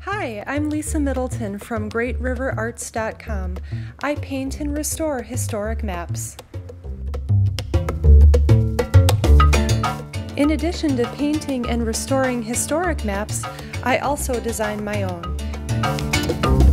Hi, I'm Lisa Middleton from GreatRiverArts.com. I paint and restore historic maps. In addition to painting and restoring historic maps, I also design my own.